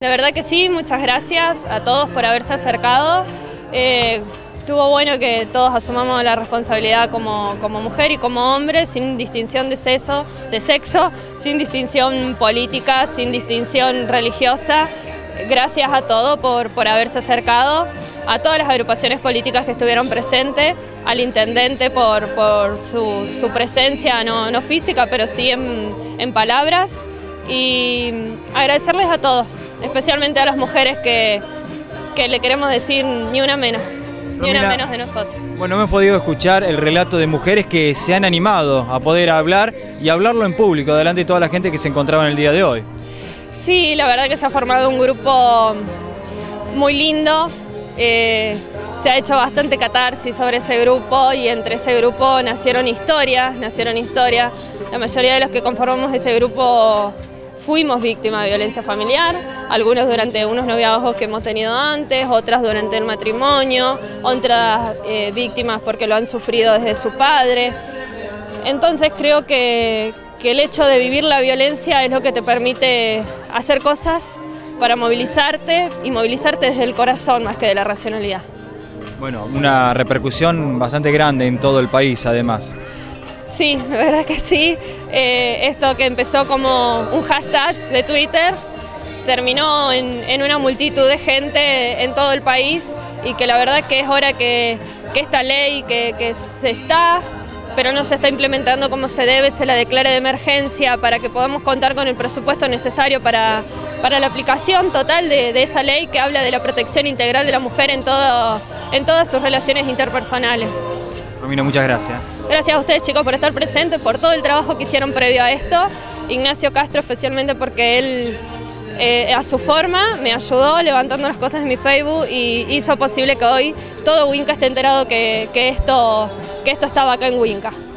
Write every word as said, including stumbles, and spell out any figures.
La verdad que sí, muchas gracias a todos por haberse acercado. Eh, estuvo bueno que todos asumamos la responsabilidad como, como mujer y como hombre, sin distinción de sexo, de sexo, sin distinción política, sin distinción religiosa. Gracias a todos por, por haberse acercado, a todas las agrupaciones políticas que estuvieron presentes, al intendente por, por su, su presencia, no, no física, pero sí en, en palabras. Y agradecerles a todos, especialmente a las mujeres que, que le queremos decir ni una menos, ni una menos de nosotros. Bueno, hemos podido escuchar el relato de mujeres que se han animado a poder hablar y hablarlo en público, delante de toda la gente que se encontraba en el día de hoy. Sí, la verdad que se ha formado un grupo muy lindo, eh, se ha hecho bastante catarsis sobre ese grupo y entre ese grupo nacieron historias, nacieron historias. La mayoría de los que conformamos ese grupo fuimos víctimas de violencia familiar, algunos durante unos noviazgos que hemos tenido antes, otras durante el matrimonio, otras eh, víctimas porque lo han sufrido desde su padre. Entonces creo que, que el hecho de vivir la violencia es lo que te permite hacer cosas para movilizarte y movilizarte desde el corazón más que de la racionalidad. Bueno, una repercusión bastante grande en todo el país además. Sí, la verdad que sí. Eh, esto que empezó como un hashtag de Twitter terminó en, en una multitud de gente en todo el país y que la verdad que es hora que, que esta ley que, que se está, pero no se está implementando como se debe, se la declare de emergencia para que podamos contar con el presupuesto necesario para, para la aplicación total de, de esa ley que habla de la protección integral de la mujer en, todo, en todas sus relaciones interpersonales. Romina, muchas gracias. Gracias a ustedes, chicos, por estar presentes, por todo el trabajo que hicieron previo a esto. Ignacio Castro especialmente porque él, eh, a su forma, me ayudó levantando las cosas en mi Facebook y hizo posible que hoy todo Winca esté enterado que, que, esto, que esto estaba acá en Winca.